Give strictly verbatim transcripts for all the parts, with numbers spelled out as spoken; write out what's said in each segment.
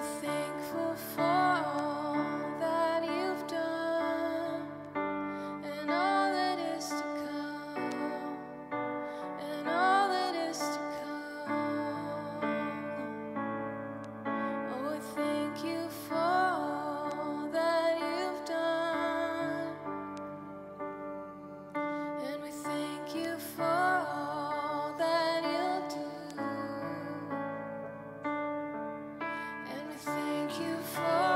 thankful for all that you've done and all that is to come and all that is to come. Oh, we thank you for all that you've done, and we thank you for all that you'll do, and we thank you for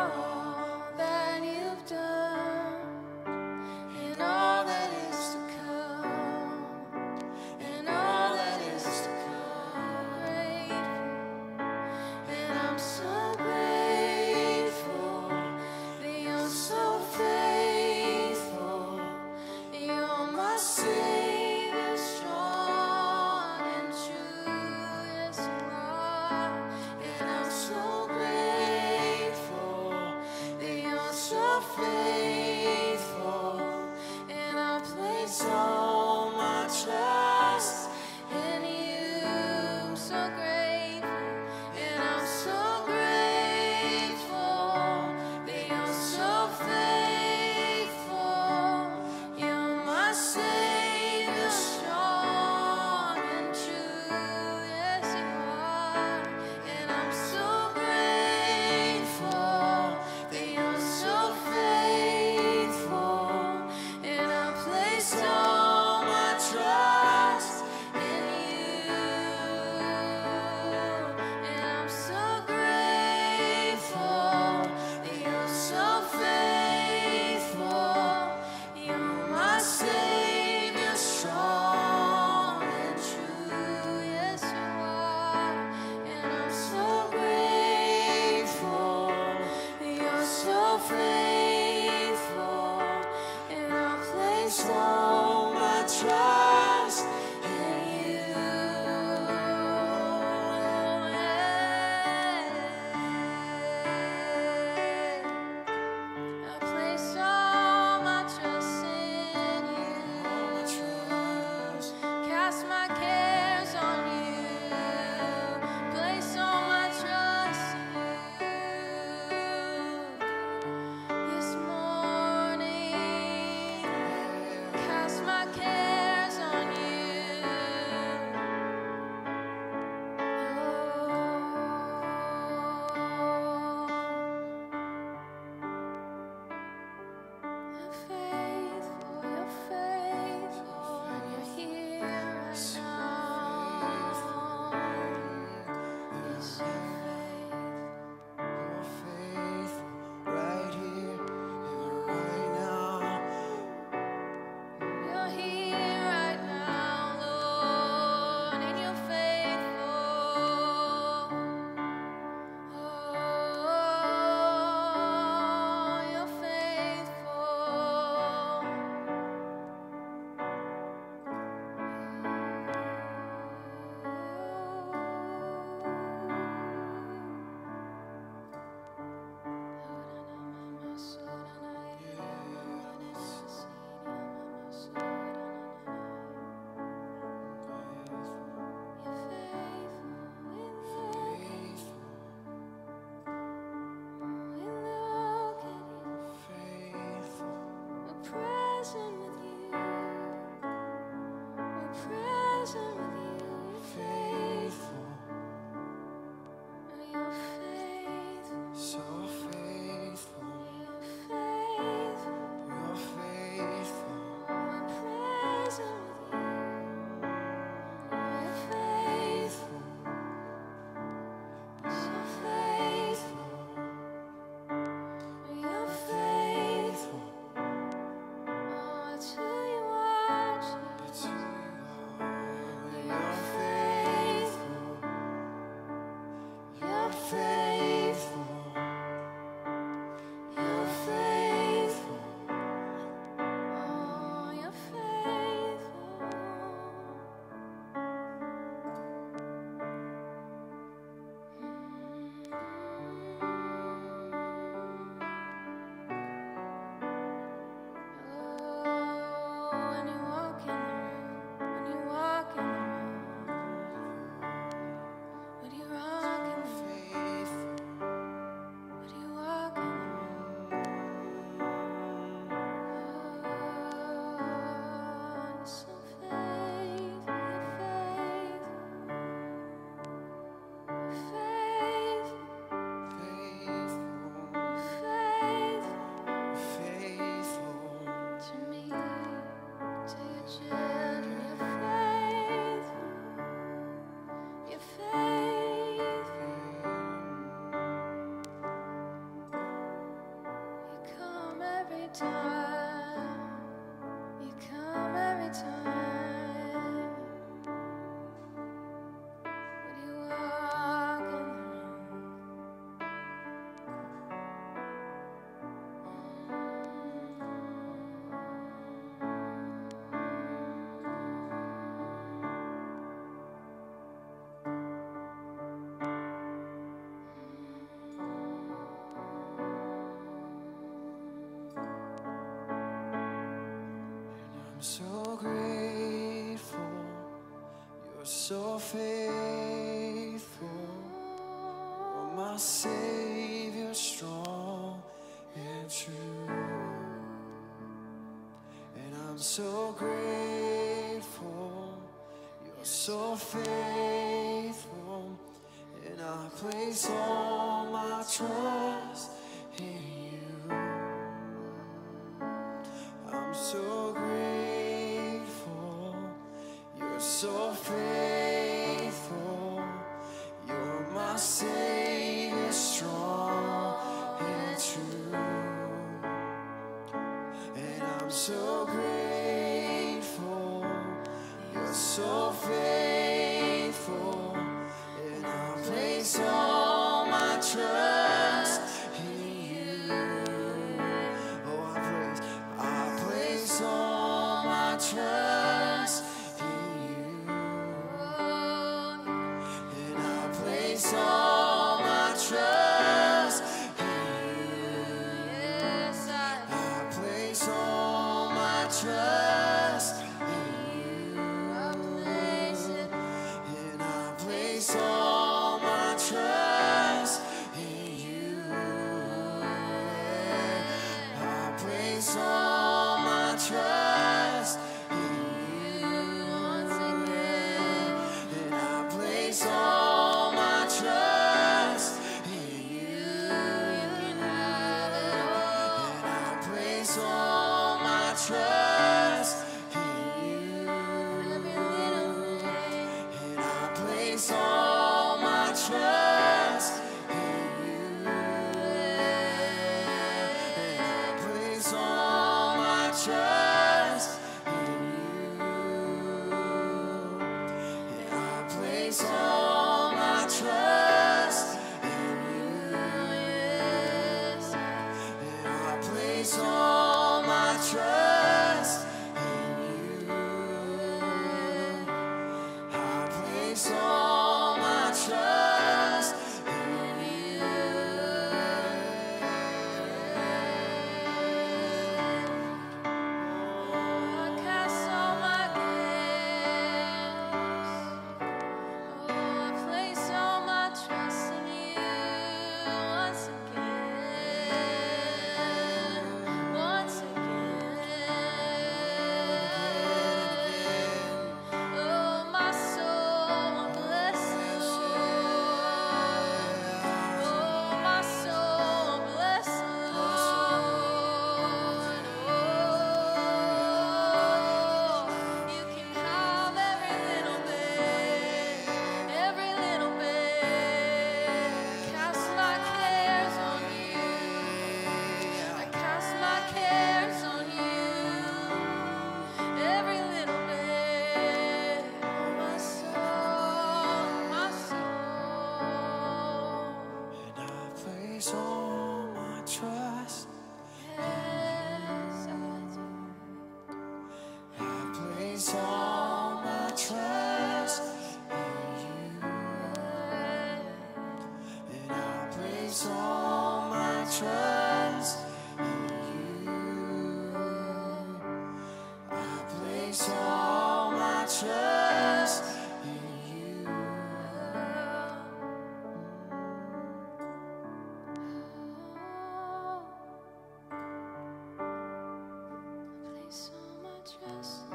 time. You come every time. When you walk in the I'm so grateful, you're so faithful. Oh, my Savior, strong and true. And I'm so grateful, you're so faithful. And I place all my trust in you. I'm so grateful, you're so faithful. You're my Savior, strong and true. And I'm so grateful, you're so faithful. And I place all my trust in you. Oh, I place, I place all my trust in you. And I place all my trust in you. yes, I I place all my trust in you. place it. And I place all my trust in you. I place all my trust in you. Once again, And I place all my trust in you. you can have it all. And I place all my trust in you. Every little thing. And I place all my trust in you. And I place all my trust in you. And I place all my trust in you. Yes, And I place all my trust in you. I place all my trust in you. I cast all my cares. Oh, I place all my trust in you. Once again, once again. Oh, my soul, bless the Lord. Oh, my soul, bless the Lord. Oh, you can have every little bit, every little bit. Cast my cares on you. I cast my cares on you. Every little bit. Oh, my soul, my soul. And I place all my trust. Yes, I do. I place all my trust in you. And I place all my trust in you. I place all my trust in you. Place all my trust in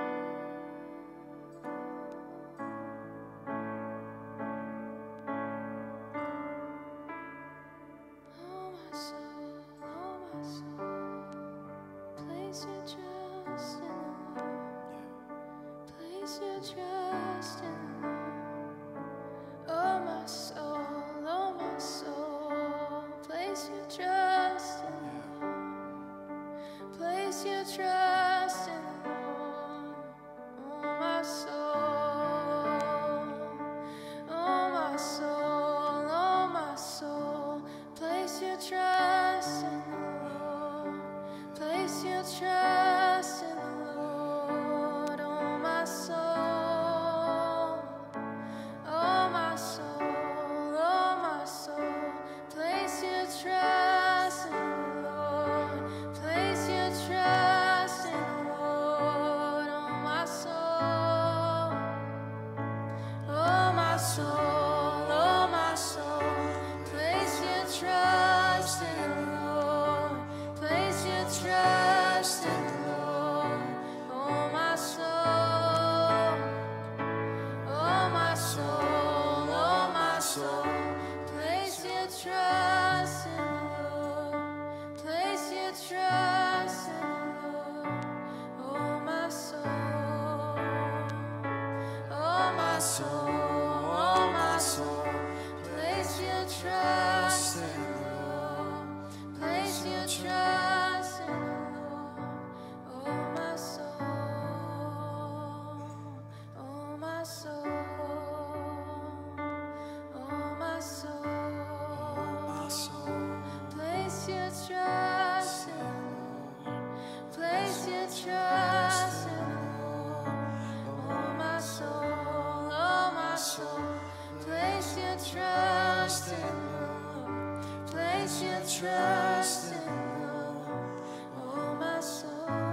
you. Oh, my soul, oh, my soul. Place your trust in the Lord. Place your trust in the Lord. Oh, my soul, oh, my soul. Place your trust in the Lord. Place your trust in the Lord, Oh, my soul.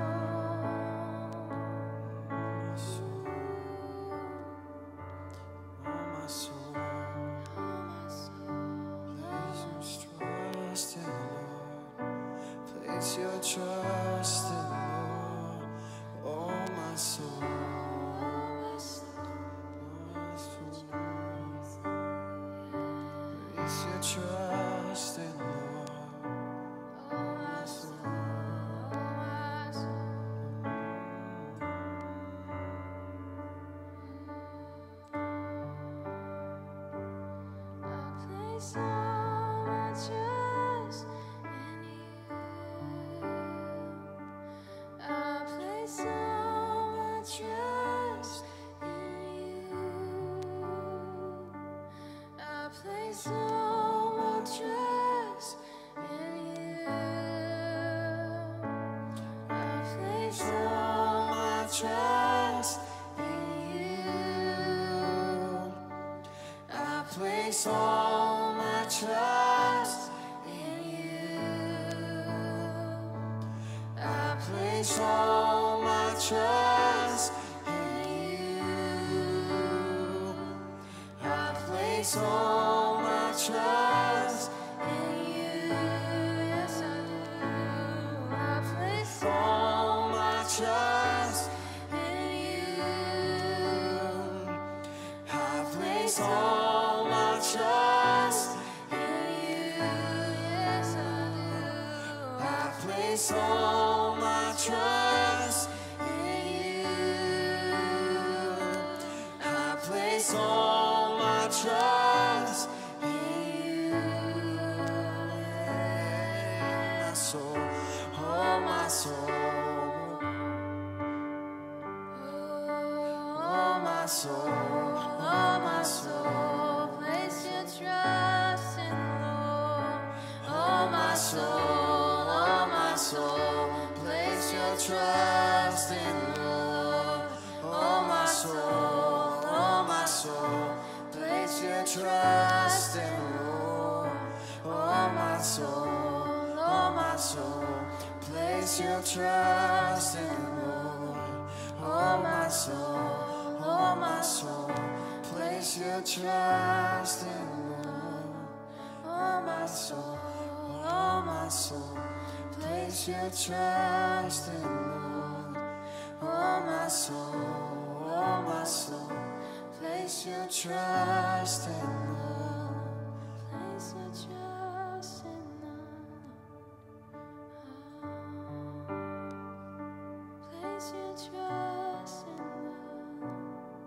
oh my soul. Oh, my soul. Place your trust in the Lord. Place your trust in the Lord, oh my soul. Oh, my soul. Place your trust in the Lord. Oh, my soul. Oh, my soul. I place all my trust in you. I place all my trust in you. I place all my trust in you. I place all my trust in you. I place all my trust in you. I place all my trust in you. I place all my trust In you, yes I do. I place all my trust in you. I place all my trust In you, yes I do. I place all my trust in you. I place all my trust In you, my soul, oh my soul, oh my soul, oh my soul, place your trust in the Lord. Oh my soul, oh my soul, place your trust in the Lord. Oh my soul, oh my soul, place your trust in the Lord. Oh my soul, oh my soul, place your trust in the Lord. Oh my soul, oh my soul, place your trust in the Lord. Oh my soul, oh my soul, place your trust in the Lord. Oh my soul, oh my soul, place your trust in the Lord. Place your trust in the Lord. Place your trust in the Lord.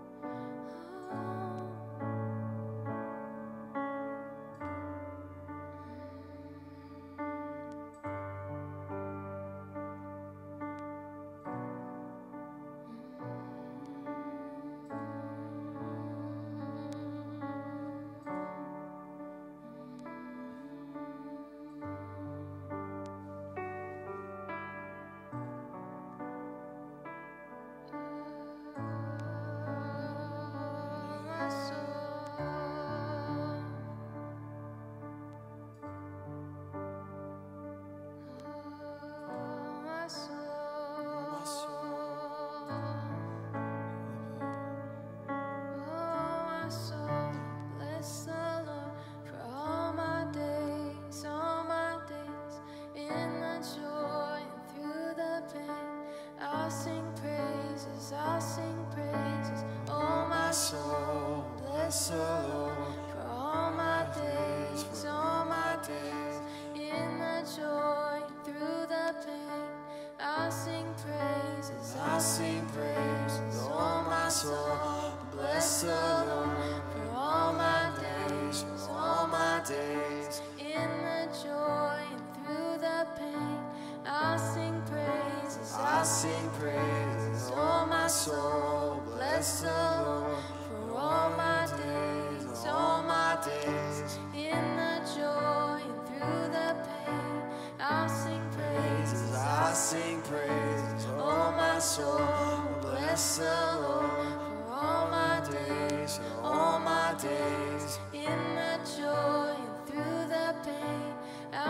bless the Lord for all my days, all my days, in the joy, through the pain. I'll sing praises, I sing praises, all my soul. Bless the Lord for all my days, all my days. in the joy and through the pain. I'll sing praises, I sing praises, all my soul. Bless the Lord for all my days, all my days, in the joy and through the pain. I'll sing praises, I sing praises, all my soul. Bless the Lord for all my days, all my days. in the joy and through the pain. I'll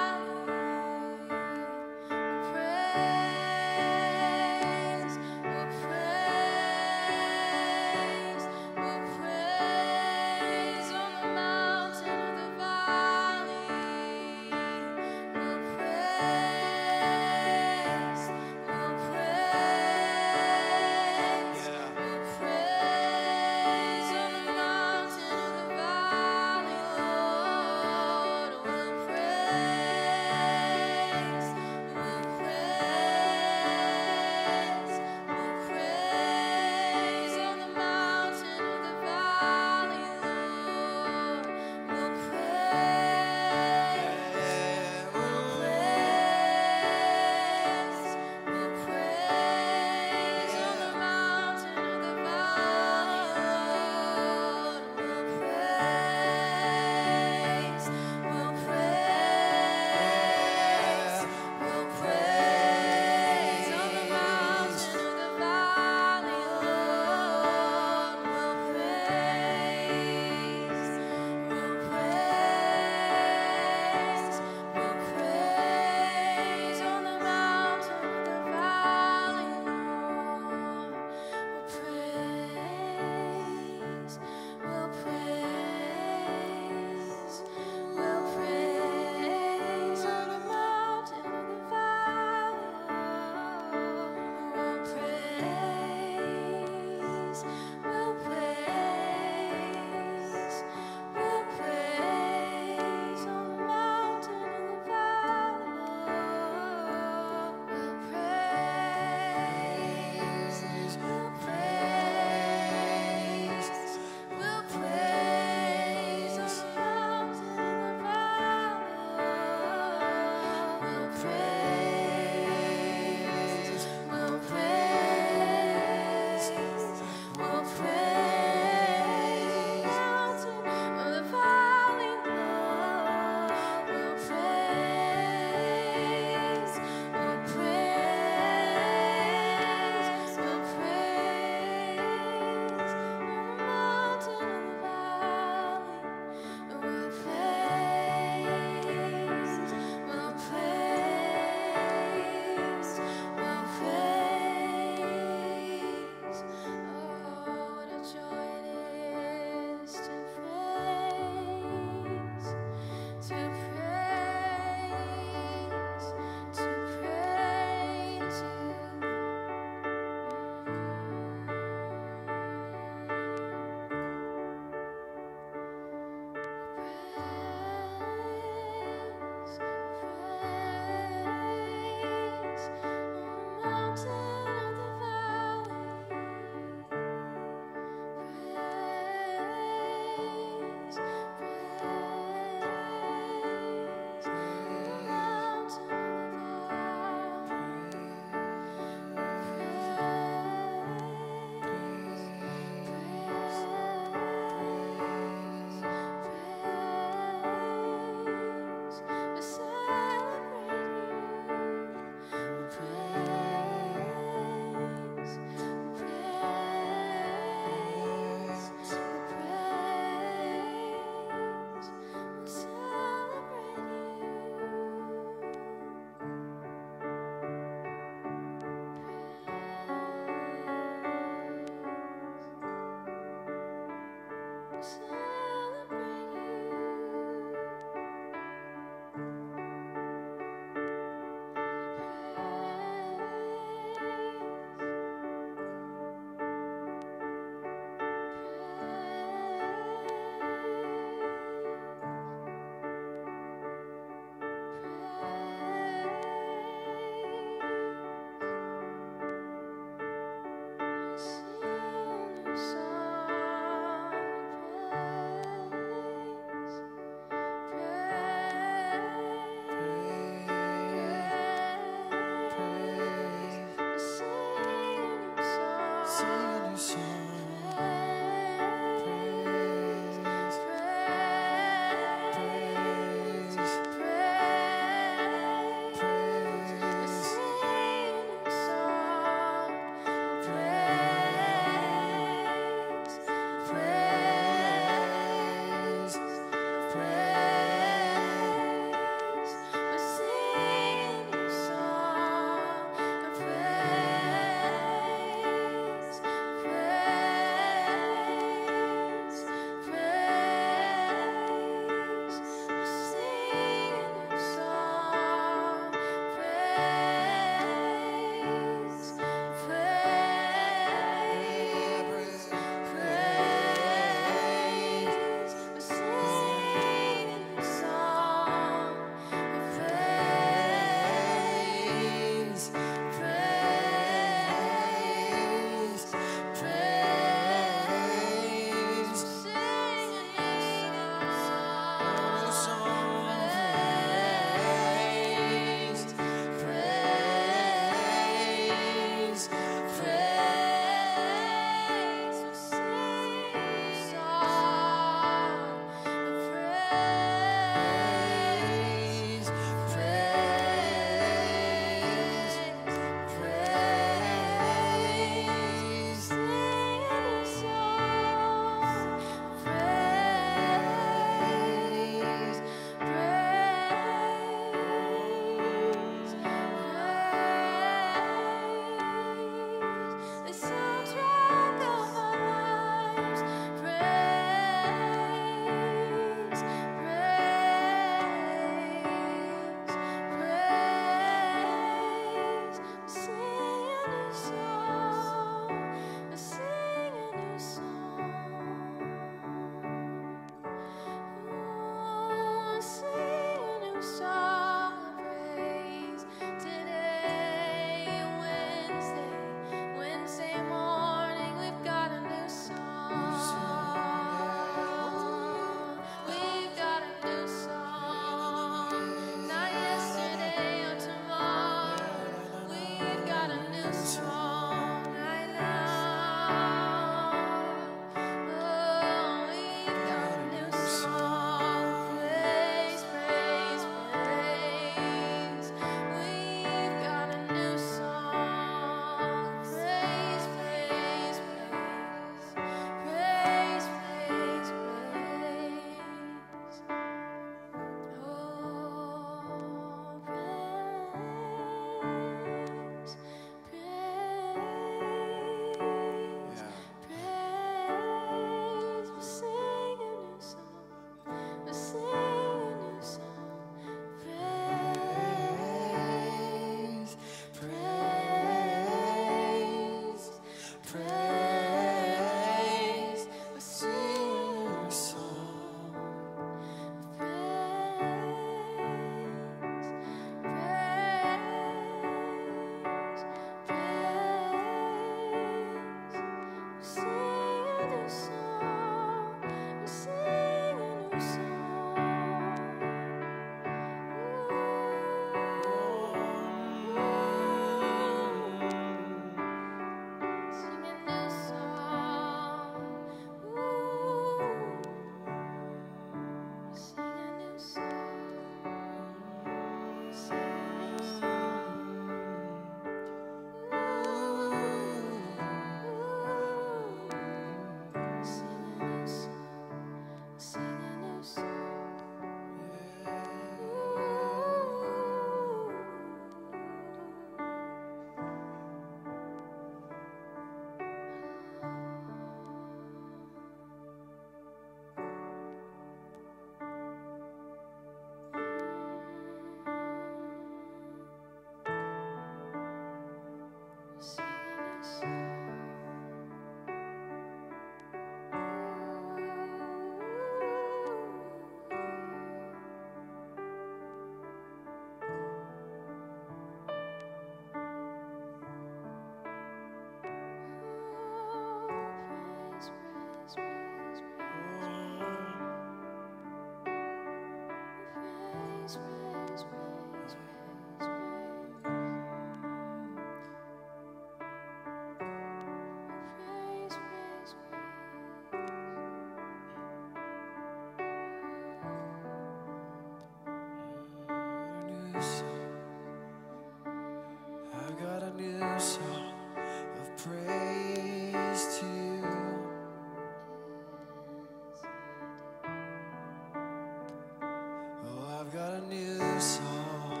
new song.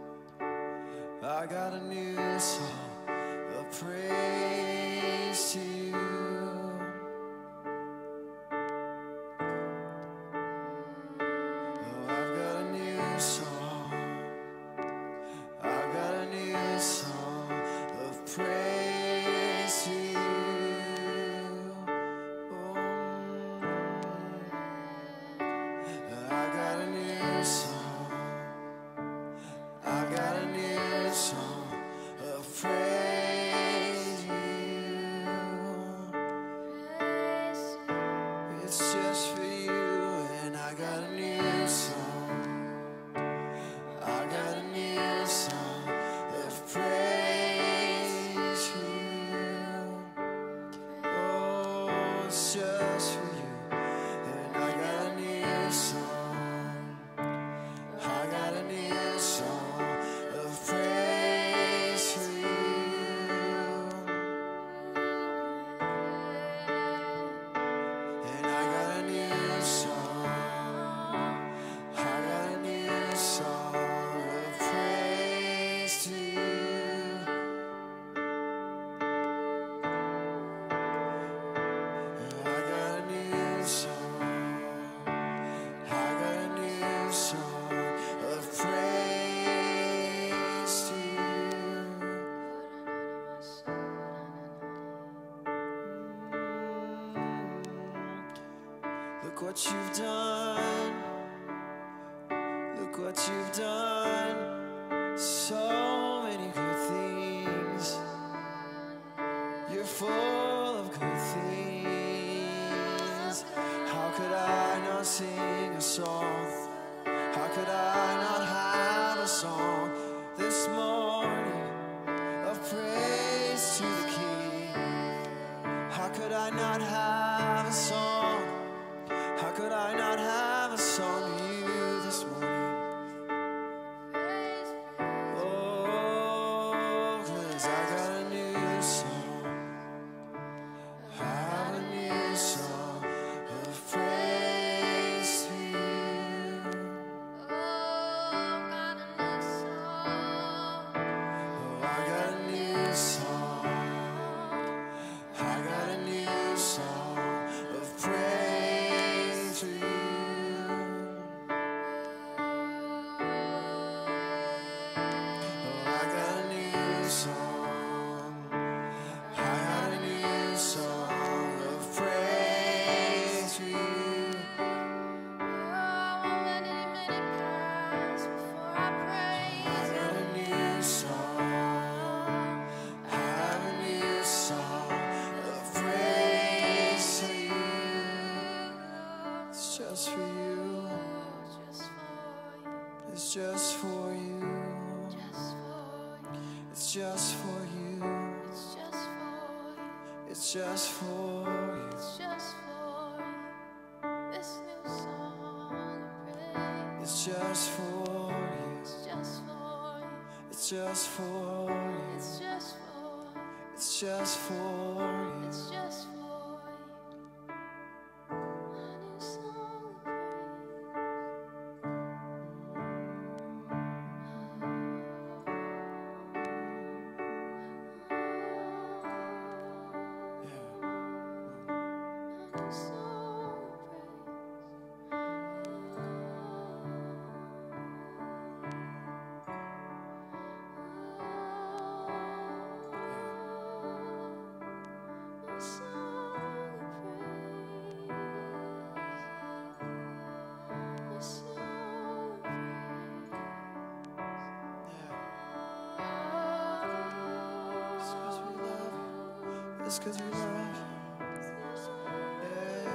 I got a new song of praise to you. Oh, I've got a new song. I've got a new song of praise to you. Oh, I got a new song. I got a new song of praise to you. It's just for you, and I got a new song. I got a new song of praise to you. Oh, it's just for you, and I got a new song. I got a new song of praise to you. And I got a new song. I got a new song of praise to you. I got a new song. I got a new song of praise to you. Look what you've done. Look what you've done. So many good things. You're full of good things. How could I not sing a song? How could I not have a song this morning of praise to the King? How could I not have a song? How could I not have a song to you this morning? Oh, 'cause I got a new song. I have a new song of praise to you. Oh, I got a new song. I got a new song of praise to you. Oh, I got a new song. I got a new song of praise to you. I got a new song. I have a new song of praise to you. It's just for you. It's just for you. It's just for you. It's just for you. It's just for you. It's just for you. It's just for you. It's 'cause we love you. Yeah.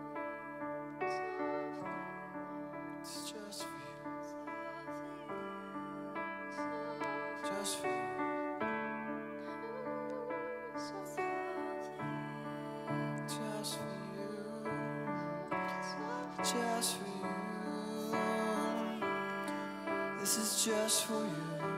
It's just for you. just for you. Just for you. Just for you. This is just for you.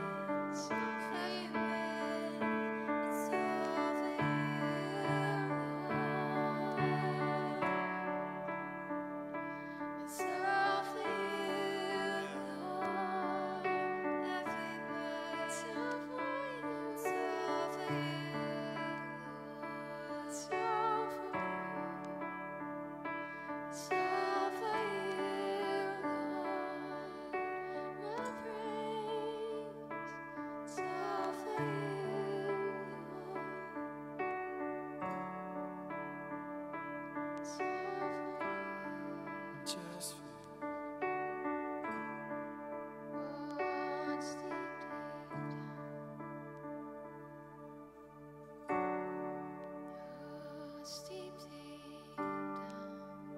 Just for Deep, deep down,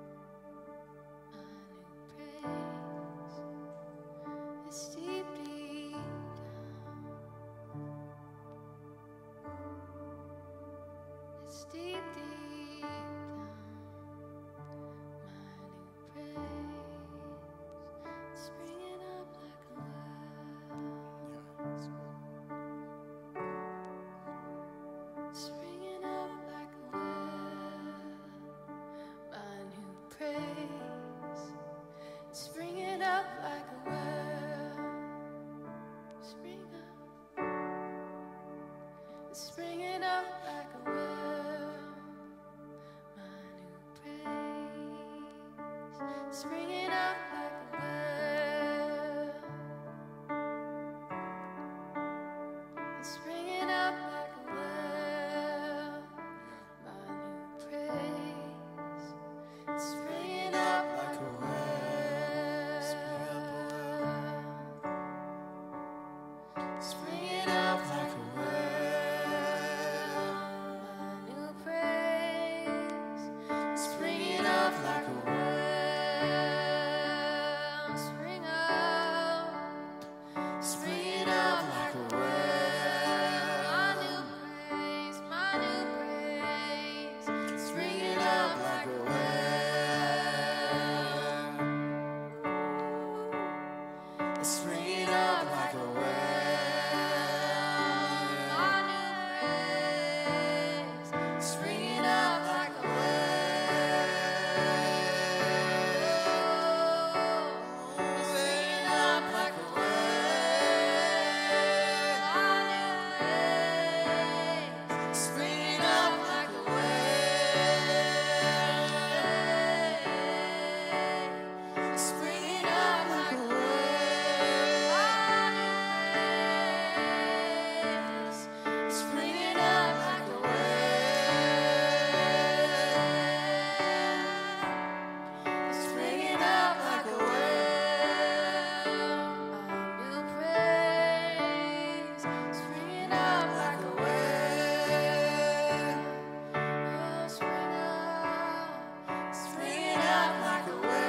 my new praise is deep, deep down. It's deep, deep down, my new praise, springing up like a well, springing up like a well. My new praise, springing up like a well, spring up, springing up like a well. My new praise, springing up like a well, springing up like a well. My new praise, springing up like a well, springing up like a well. My new praise, springing up like a well, spring up, springing up like a well. My new praise, my new praise, springing up like a well, springing up like a well. My new praise, springing up like a well, springing up like a well. My new praise, springing up like a well, springing up like a well. Springing up like a well, springing up like a well. My new praise, springing up like a well. Oh, spring up, springing up like a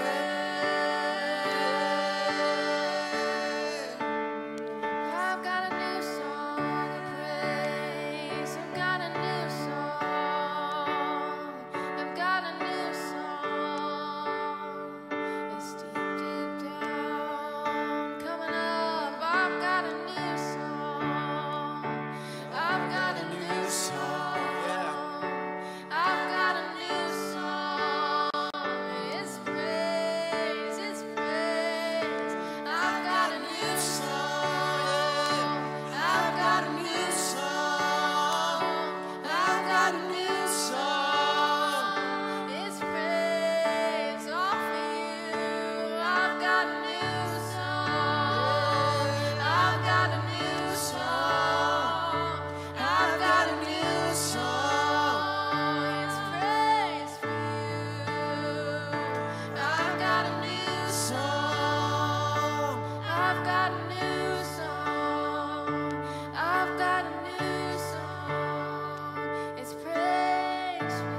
well. I've got a new song of praise. I've got a new song. I've got a new song. It's deep, deep down, coming up. I've got a new song. I've got a new song. I've got a new song. It's praise, it's praise. I've got a new song. I've got a new song. I've got a new song. It's praise all for you. I've got a new song. I've got a new song. I've got a new song. It's praise for you. I've got a new song. I've got a new song. I've got a new song. It's praise for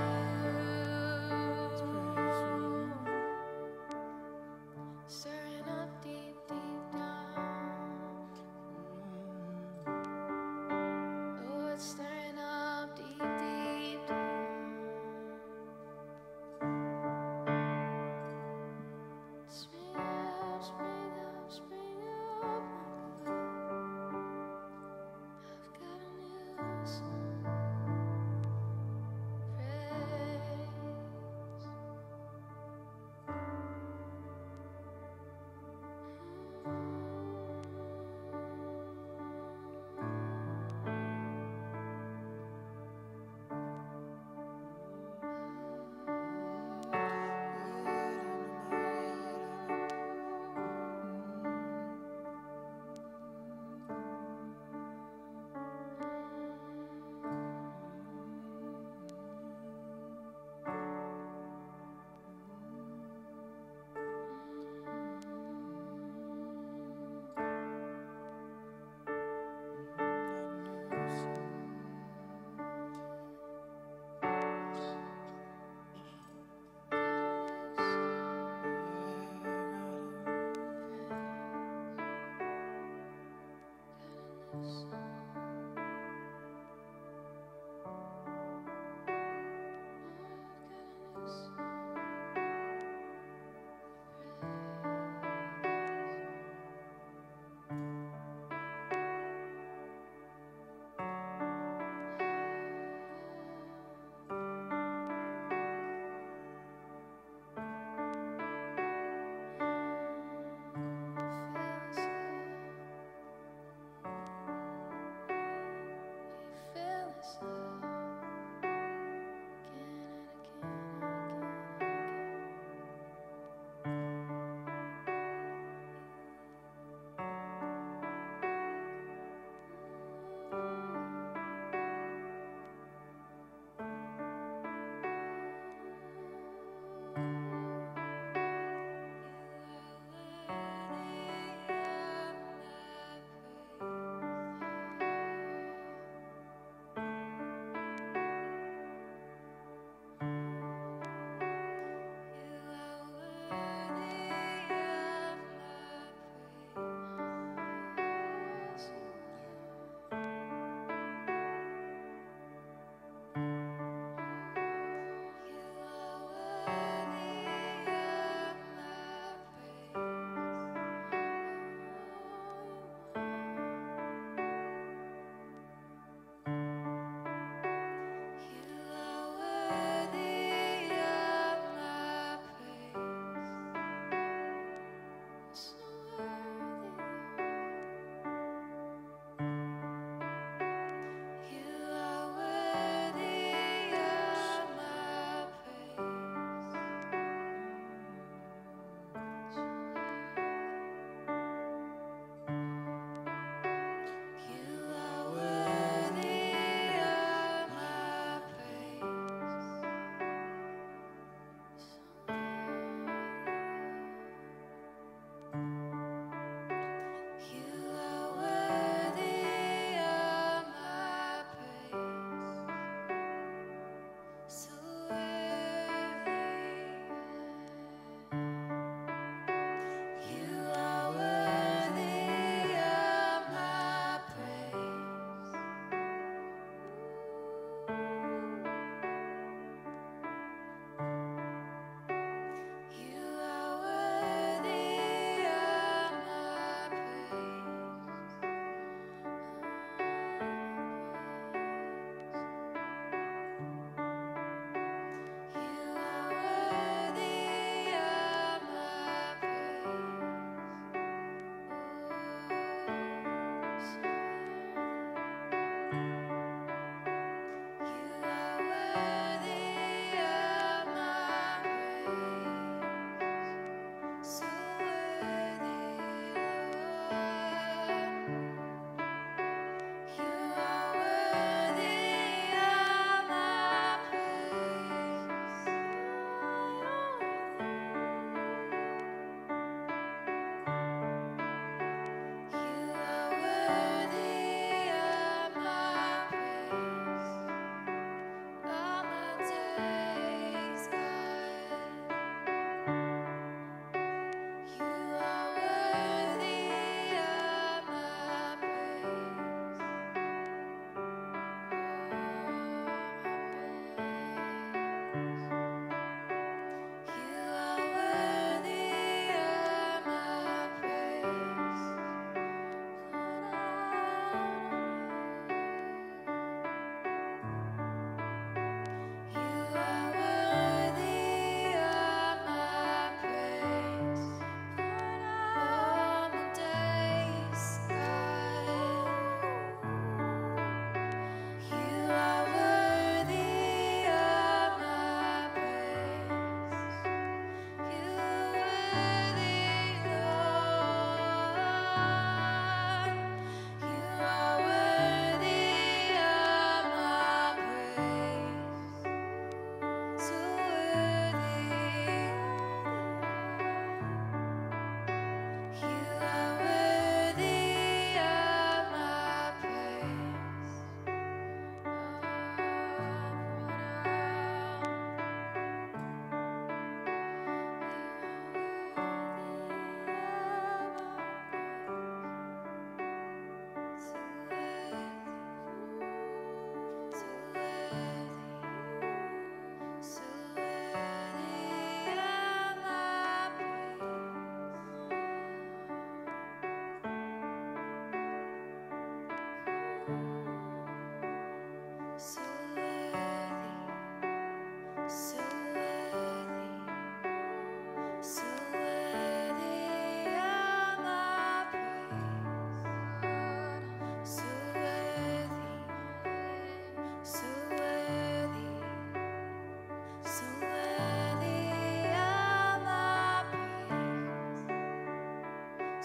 you. Stirring up deep, deep down.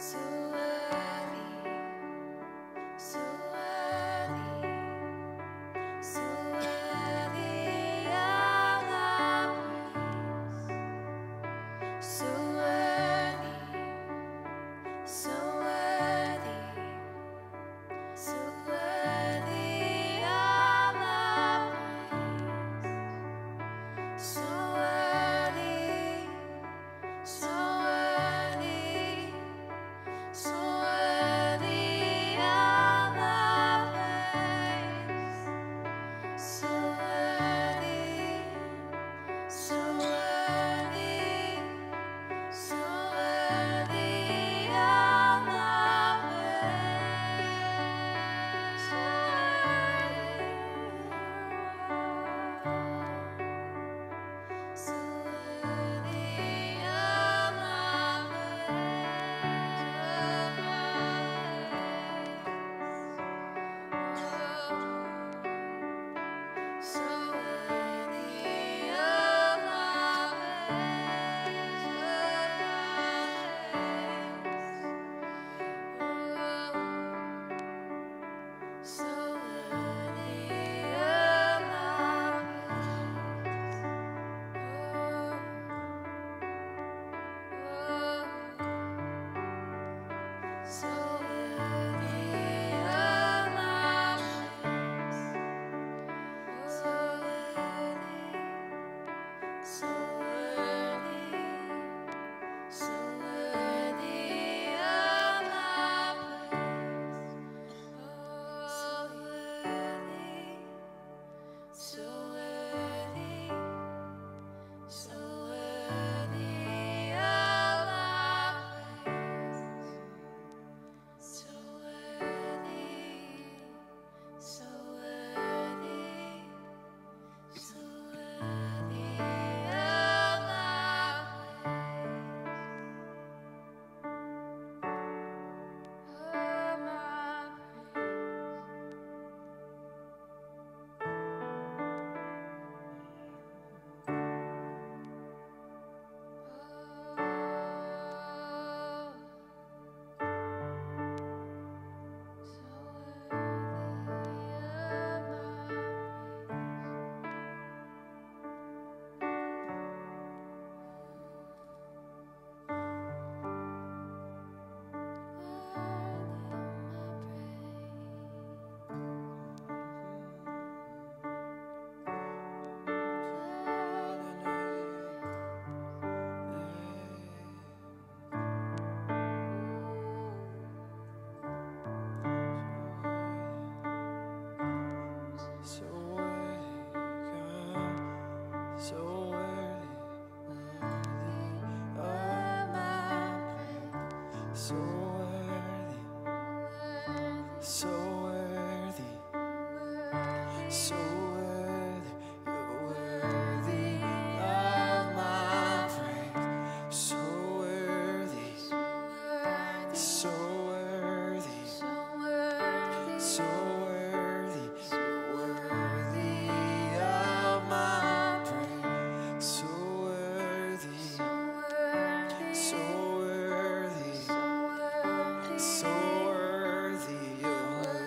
So worthy, you're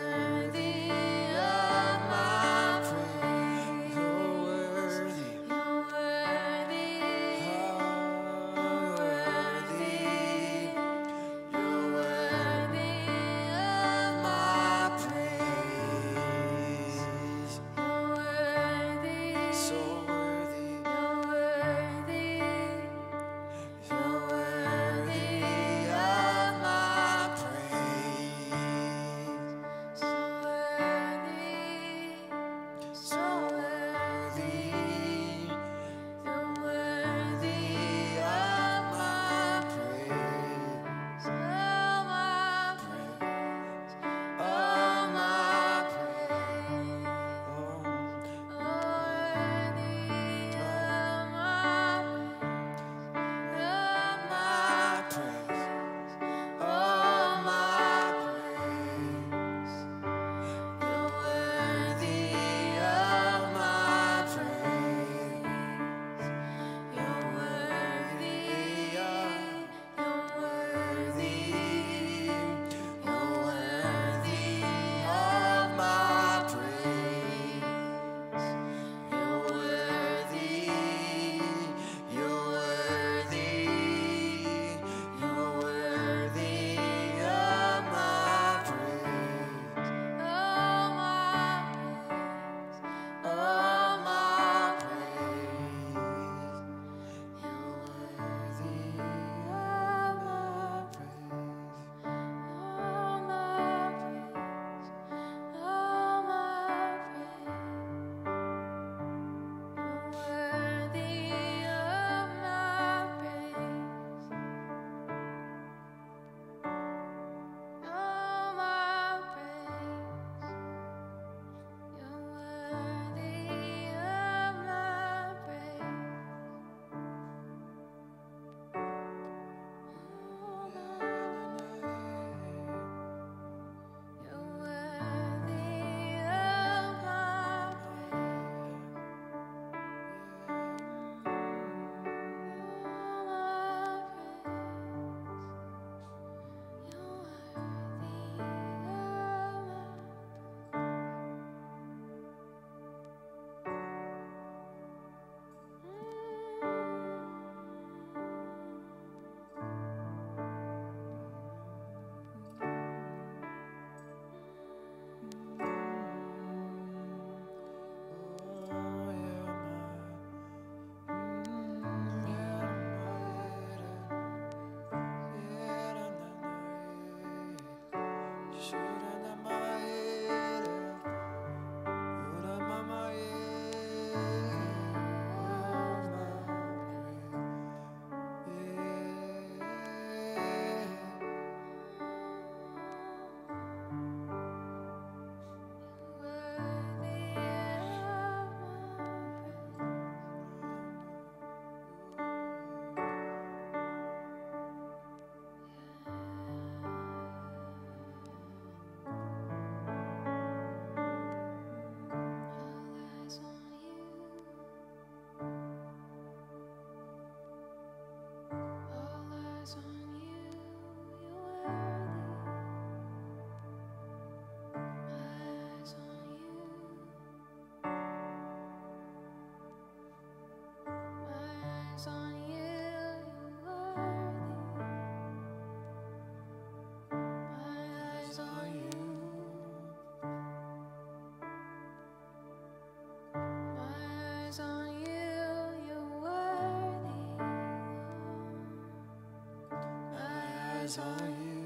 eyes on you.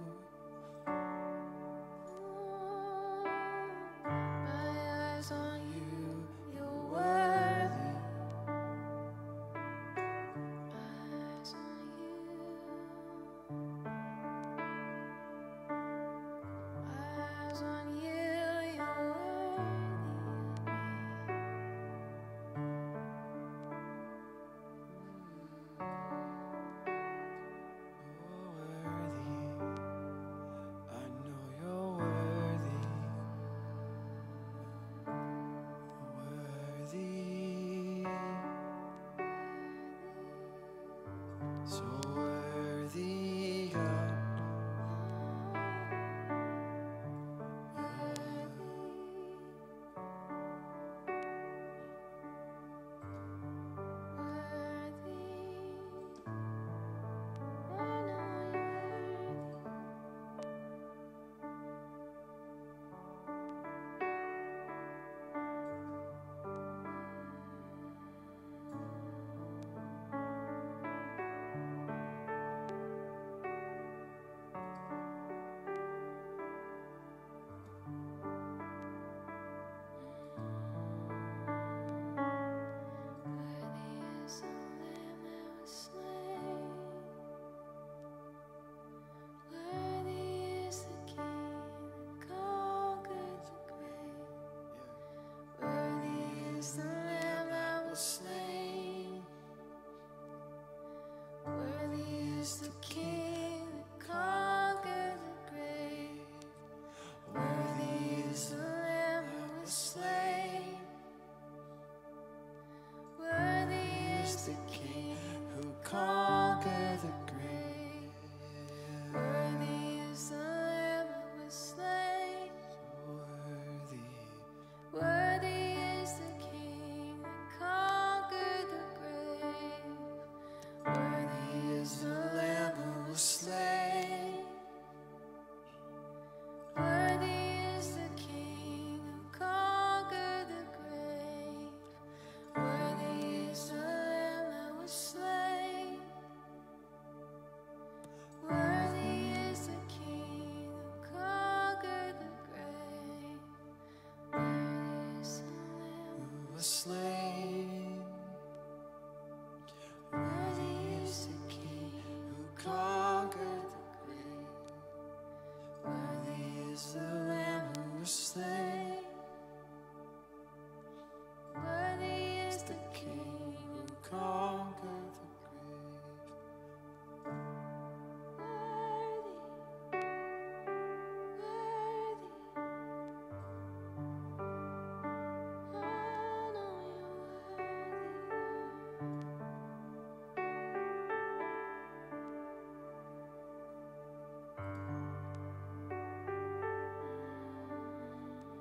My eyes on you, you're worthy. Eyes on you. Eyes on you, you're so worthy, God. The King that conquered the grave. Worthy is the Lamb that was slain. Worthy is the King who conquered the grave. Worthy is the Lamb that was slain. Worthy. Worthy is the King that conquered the grave. Worthy is the Lamb who was slain. Worthy is the King who conquered the grave. Worthy is the Lamb that was slain. Worthy is the King who conquered the grave. Worthy is the Lamb Who was slain. Worthy is the King Who conquered the grave. Worthy is the Lamb who was slain. Worthy is the King Who conquered the grave.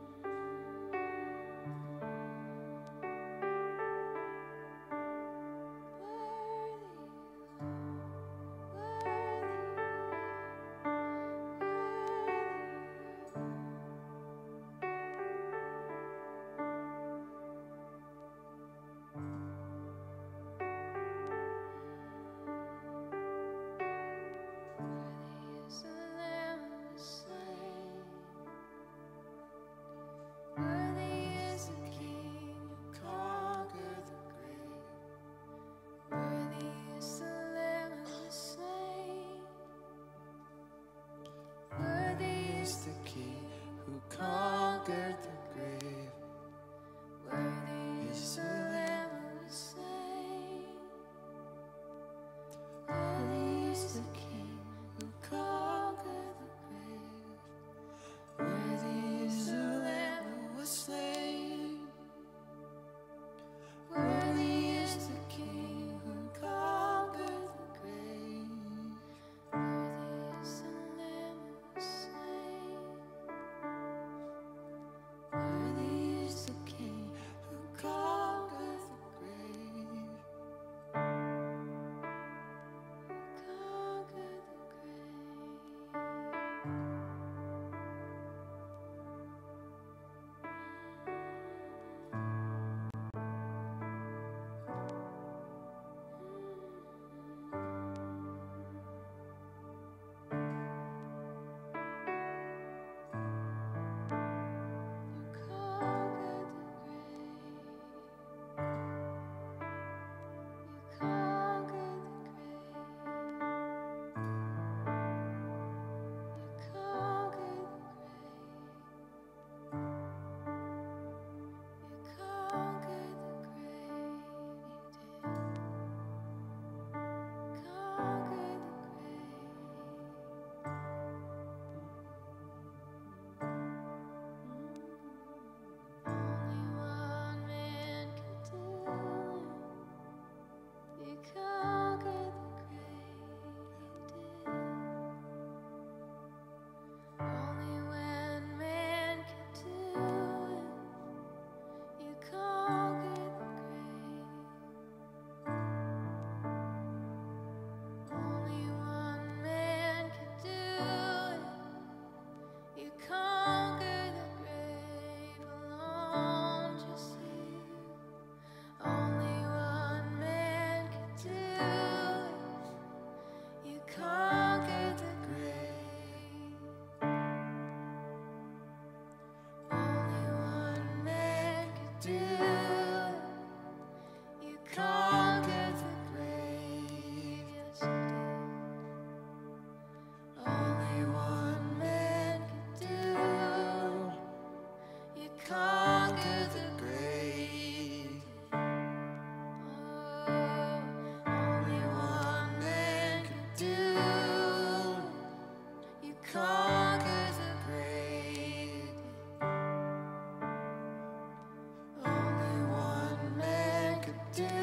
conquered the grave. Only one man could do.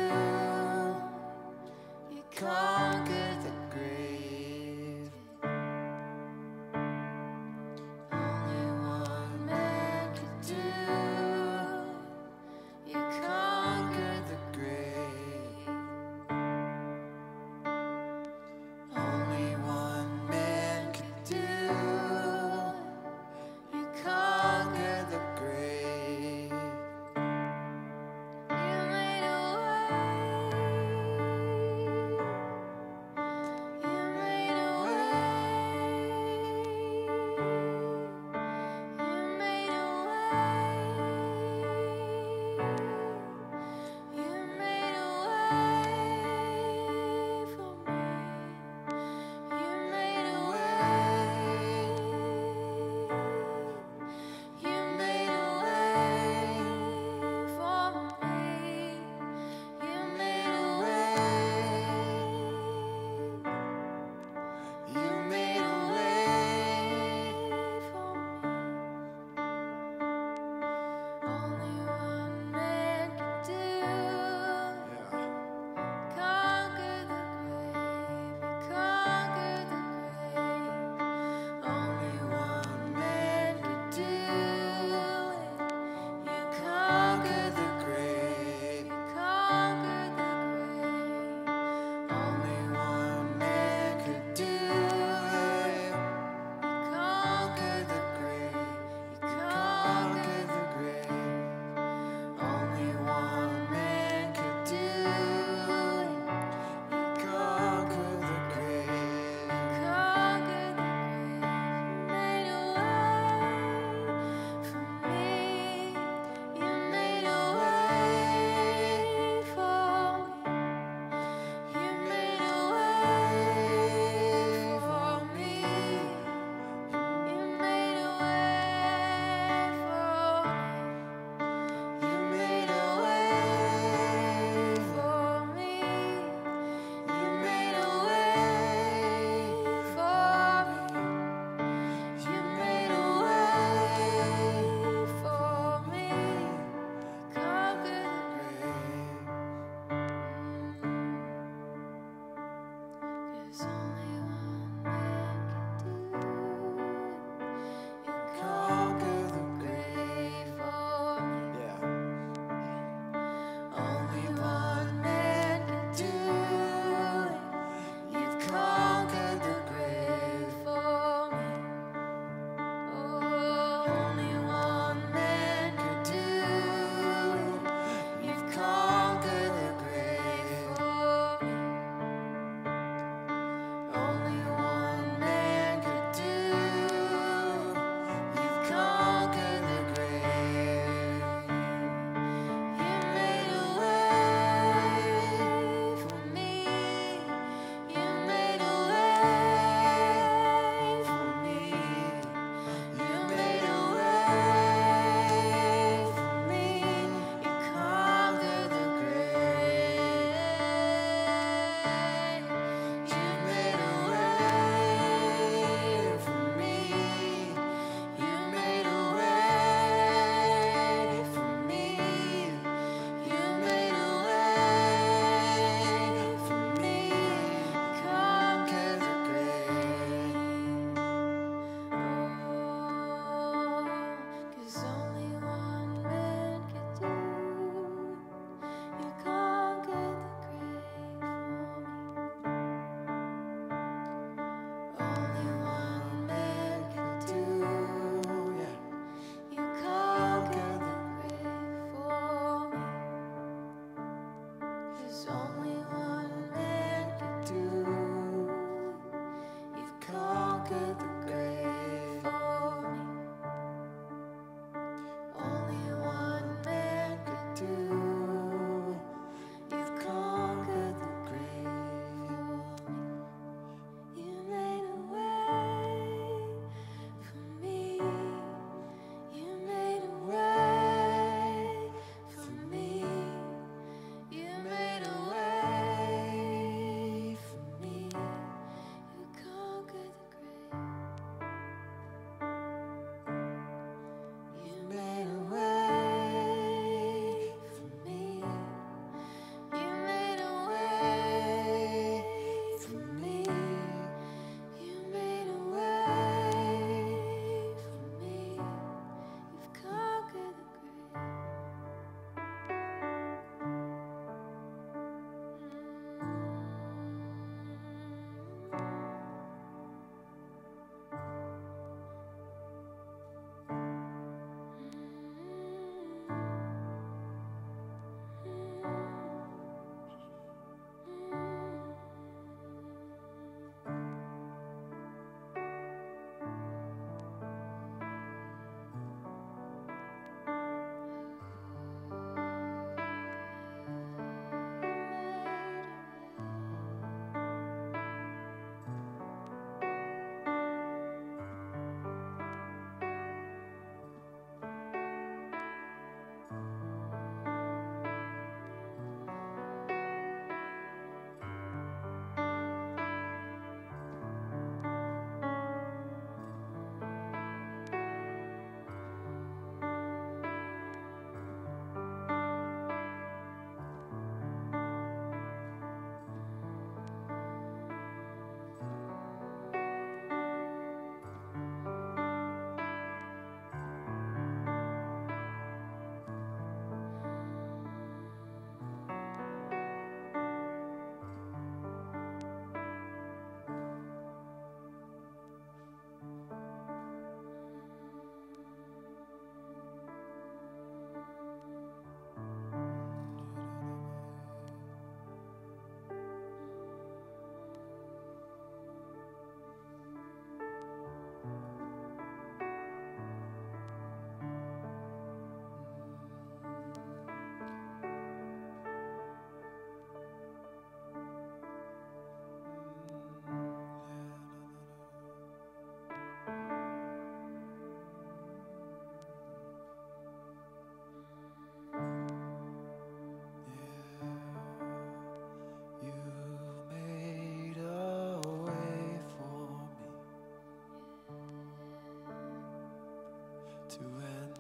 You conquered the grave. Only one man could do. You conquered the grave. Only one man could do.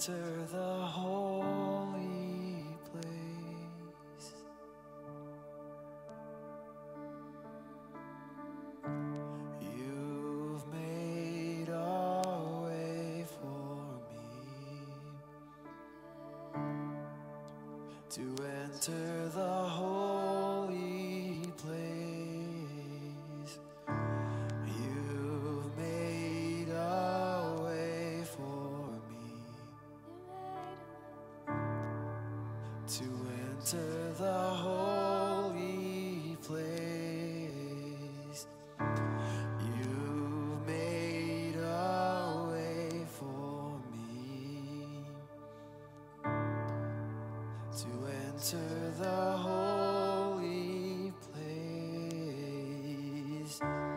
enter the holy place. You've made a way for me to enter the holy place. You've made a way for me to enter the holy place. You've made a way for me to enter the holy place.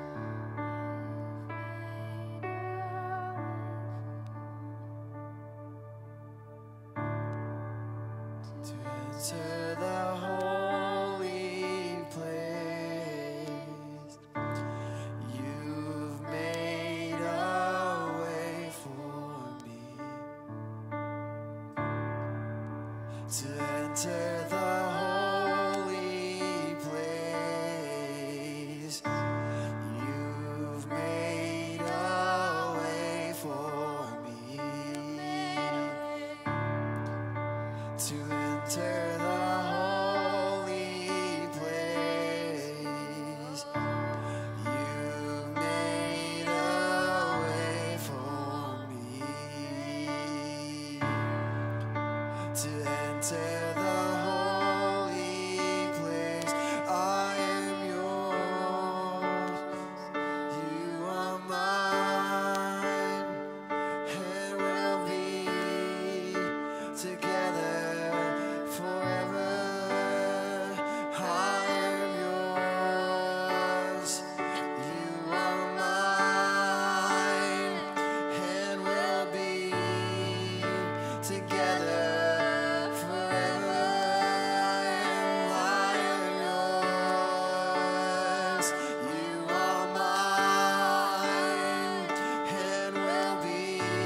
To enter the holy place. You've made a way for me to enter the holy place. You've made a way for me to enter the holy place. You've made a way for me to enter the holy place. I am yours, you are mine, and we'll be together forever. I am yours, you are mine, and we'll be together forever. I am yours, you are mine, and we'll be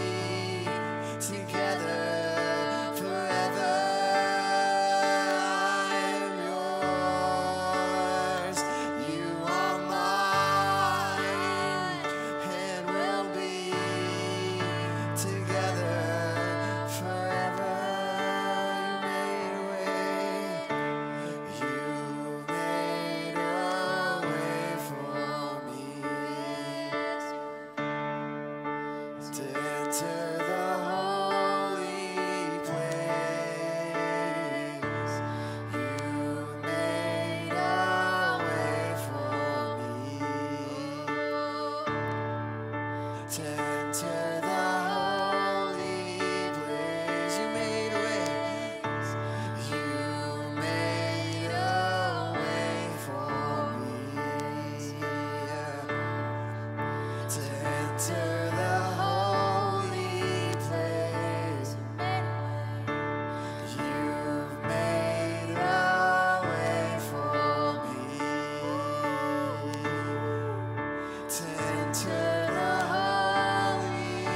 together forever. I am yours, you are mine, and we'll be together forever. You made a way, you've made a way for me to enter the holy place. You've made a way for me to enter the holy place. You made a way. You made a way for me, yeah, to enter the holy place. You've made a way for me to enter the holy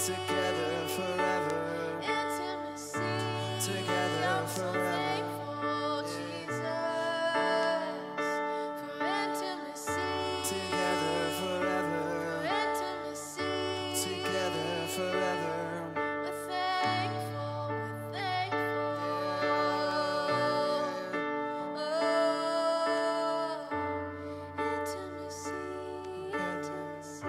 together forever. Intimacy. Together I'm so forever. thankful, Jesus, for intimacy. Together forever. For intimacy. Together forever. We're thankful, we're thankful. Oh, intimacy, intimacy.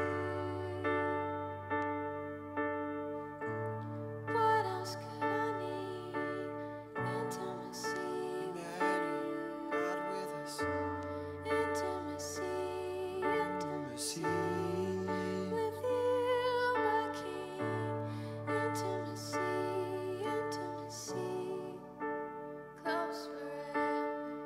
What else could I need? Intimacy with Emmanuel, you. God with us. Intimacy, intimacy with you, my King. Intimacy, intimacy, close forever,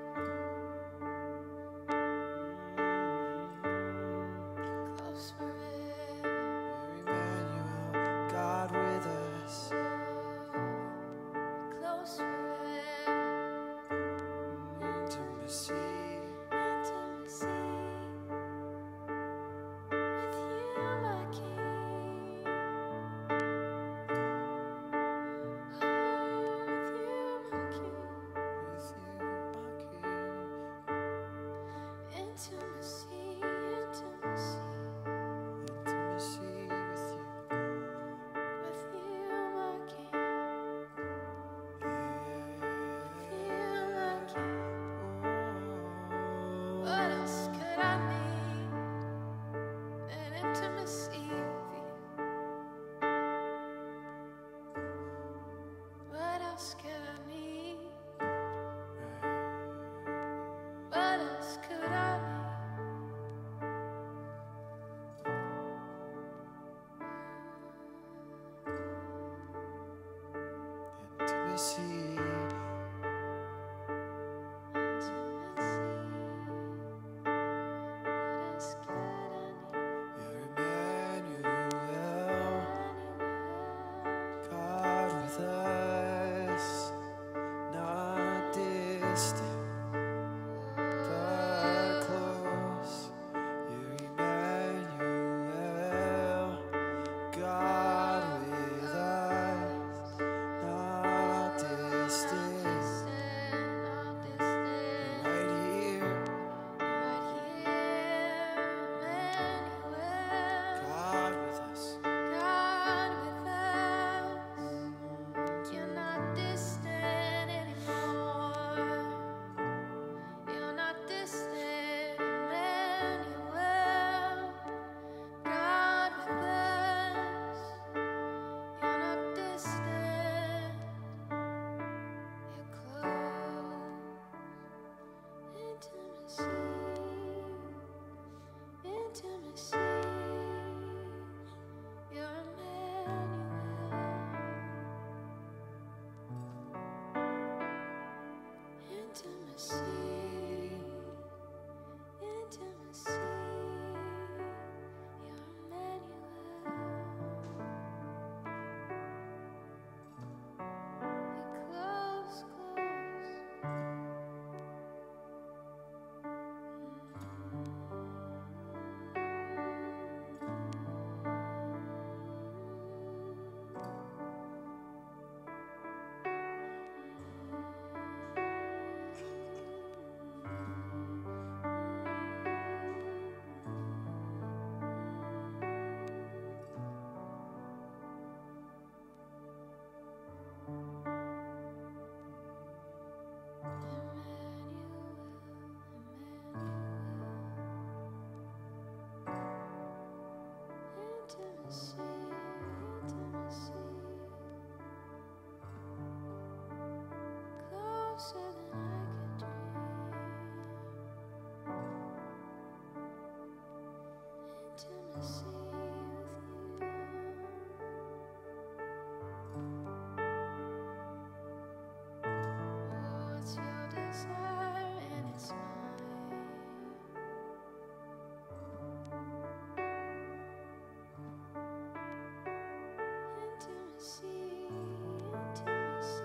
close forever. Emmanuel, God with us. Close forever, Intimacy. intimacy with you, my King. Oh, with you, my King. With you, my King. Intimacy, intimacy Intimacy with you. with you, my King. With you, my King. What else could I need than intimacy with you? What else could I need? What else could I need? Intimacy. You're Emmanuel, God with us, not distant, but close. You're Emmanuel, God with us, not distant, right here, God with us. You're not distant anymore. You're not distant, Emmanuel. God with us. You're not distant. You're close. Intimacy. Intimacy. You're Emmanuel. Intimacy, intimacy, you're Emmanuel. You're close, close. Intimacy, intimacy, closer than I could dream. Intimacy with you. Oh, it's your desire and it's mine. Intimacy, intimacy.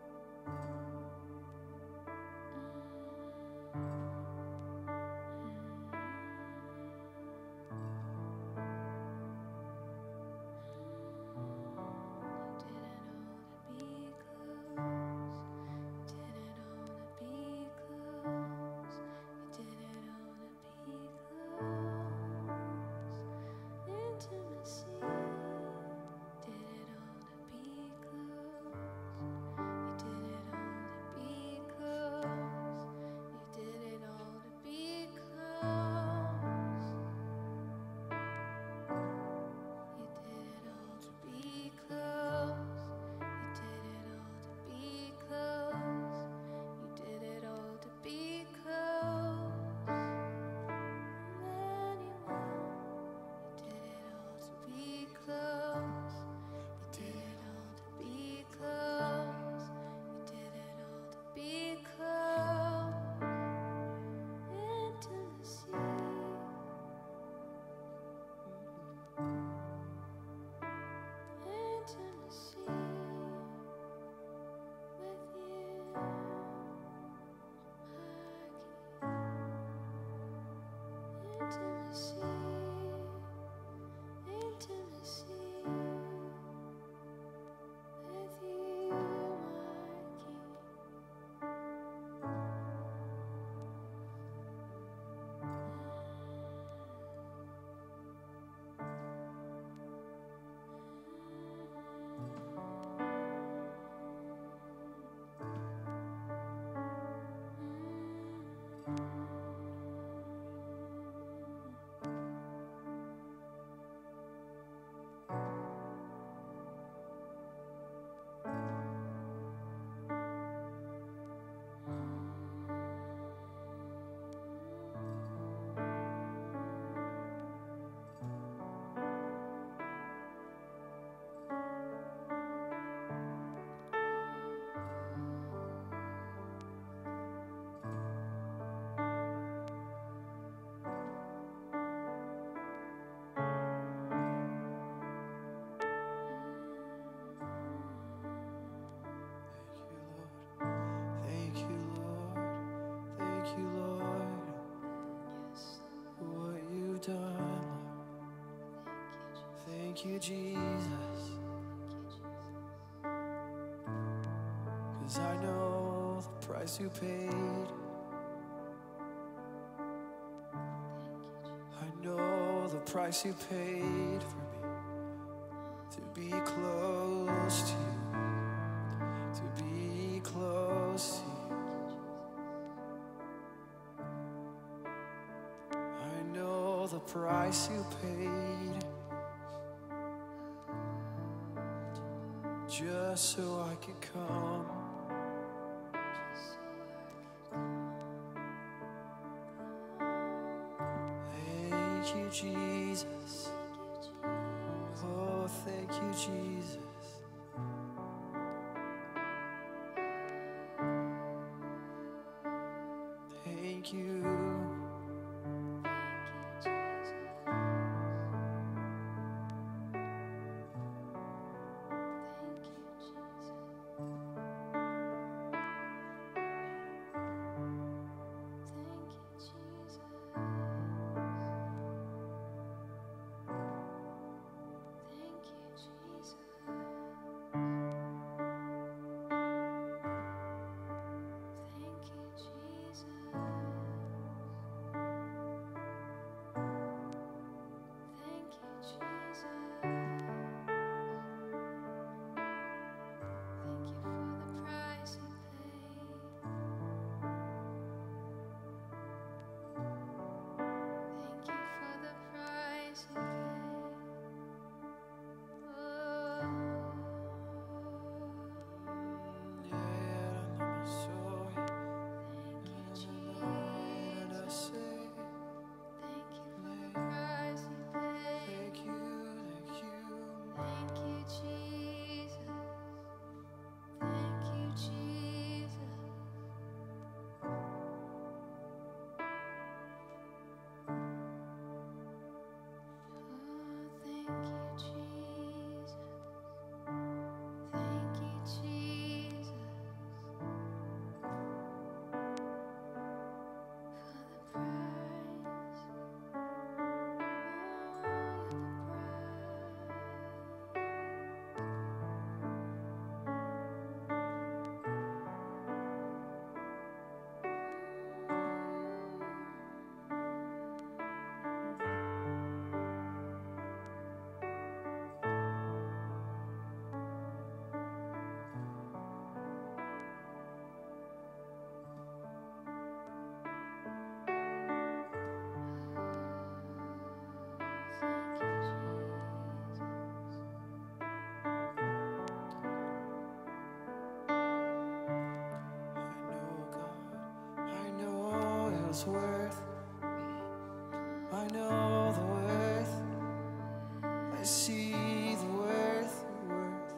Mm. Thank you, Jesus. 'Cause I know the price you paid. I know the price you paid for me to be close to you, to be close to you. I know the price you paid just so I could come. Thank you, Jesus. Oh, thank you, Jesus. Thank you. Worth. I know the worth. I see the worth, the worth.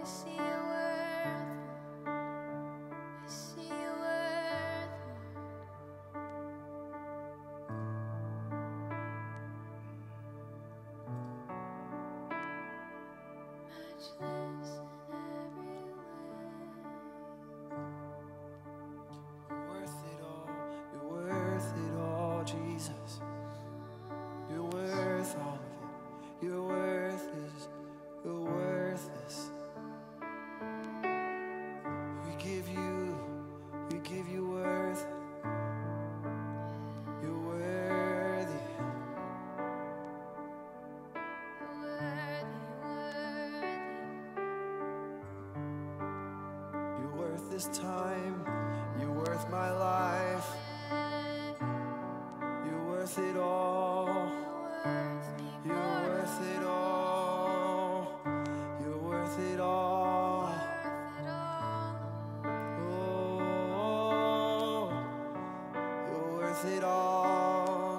see your worth. We see your worth. Matchless in every way. You're worth it all. You're worth it all, Jesus. You're worth all of it. You're worth this. You're worth this. We give you, we give you worth. You're worthy. Worthy, worthy. You're worth this time. You're worth my life. You're worth it all. You're worth it all. You're worth it all. Oh, you're worth it all.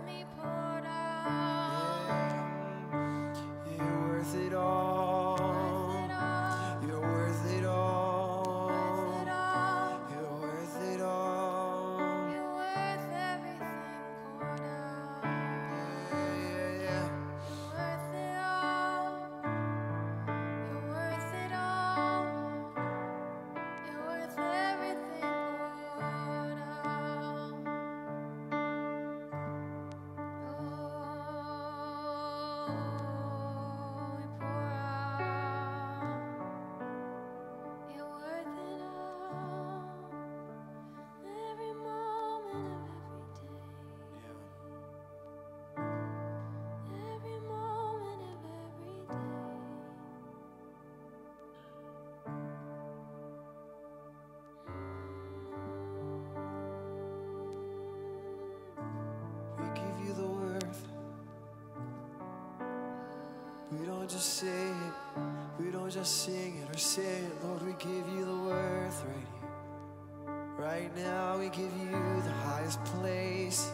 Yeah, you're worth it all. You're worth it all. You're worth it all. Yeah, yeah, we give you the worth. We don't just say it. We don't just sing it or say it. Lord, we give you the worth right here. Right now, we give you the highest place.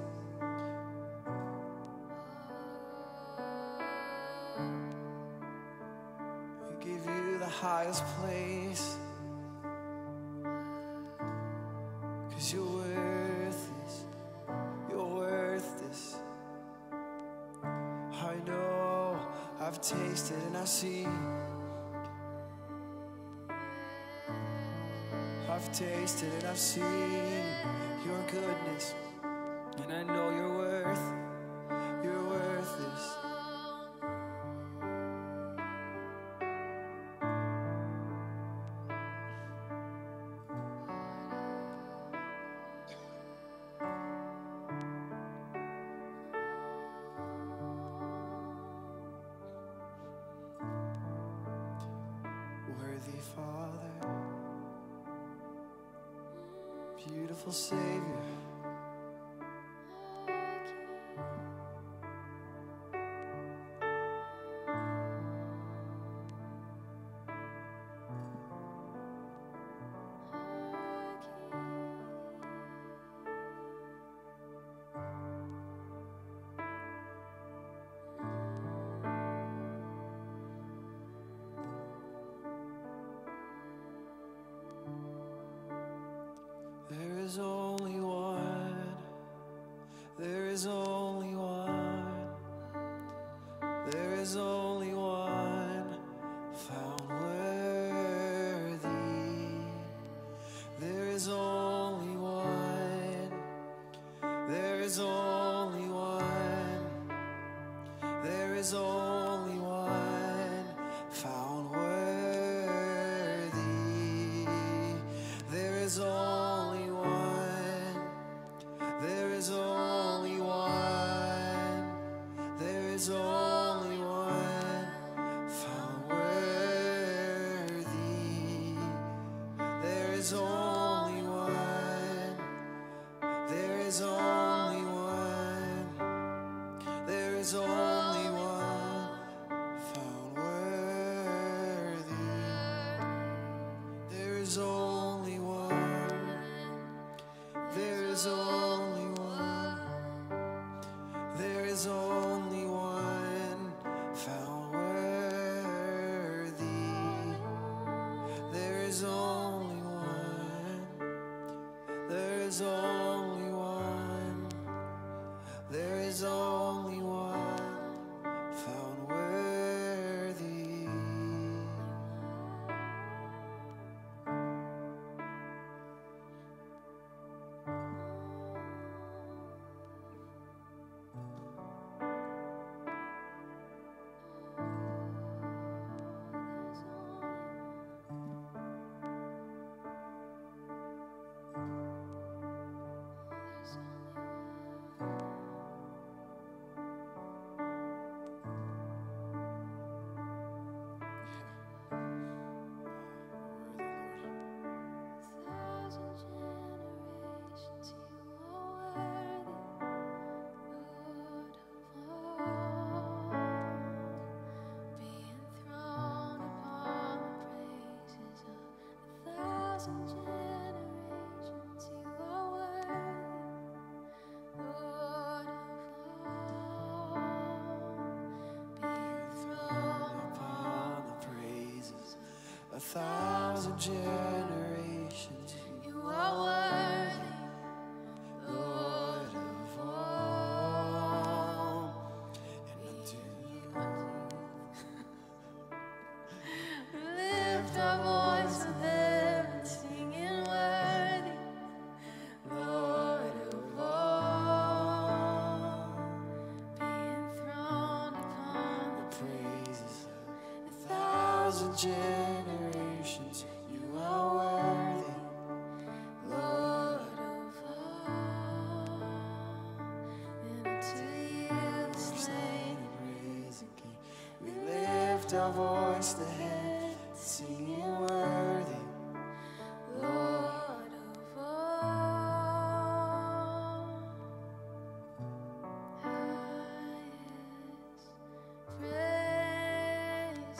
We give you the highest place. 'Cause you're worth this. You're worth this. I know I've tasted and I've seen. I've tasted and I've seen your goodness. And I know you're worth, you're worth this. Worthy Father, beautiful Savior. There is only one. There is only one. There is only one found worthy. There is only one. There is only one. There is only one found worthy. There is only one. There is only one. There is only one found worthy. There is only one. There is only one. There is only one found worthy. There is only one. There is only one. There is only one found worthy. is only one, there is only one found worthy. A thousand generations, you are worthy, Lord of all. And unto you, lift our voice of heaven, singing worthy, Lord of all. Be enthroned upon the praises of a thousand generations. You are worthy, Lord of all. And unto you, the slain and risen King, we lift our voice to heaven, singing worthy, Lord of all. Highest praises,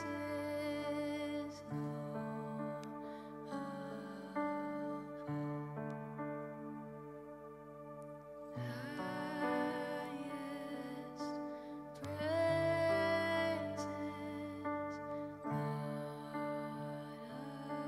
Lord of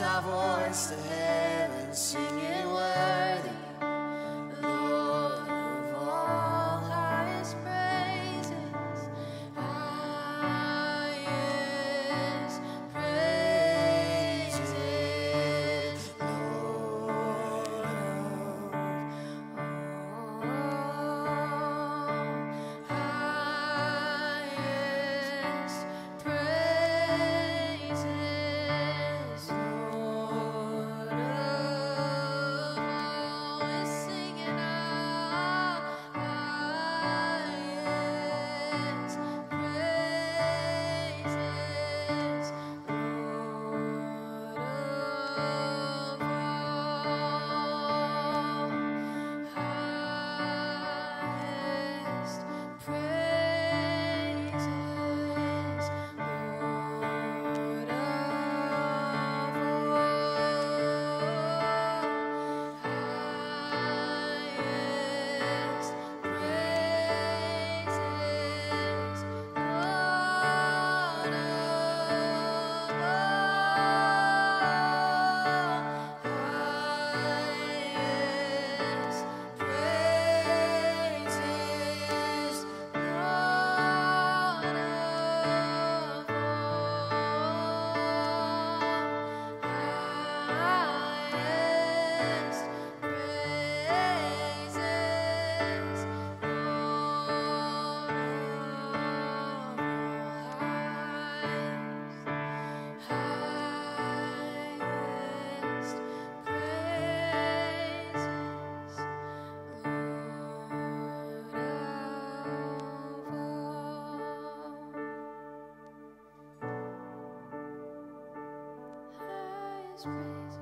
our voice to heaven, singing worthy, Lord of all highest praises, highest praises, Lord of all highest praises, Lord of all. We're singing our highest praises, Lord of all. Highest praises, Lord of highest praises, Lord highest praises, Lord of highest praises, Lord of highest praises, Lord of all. Highest praises.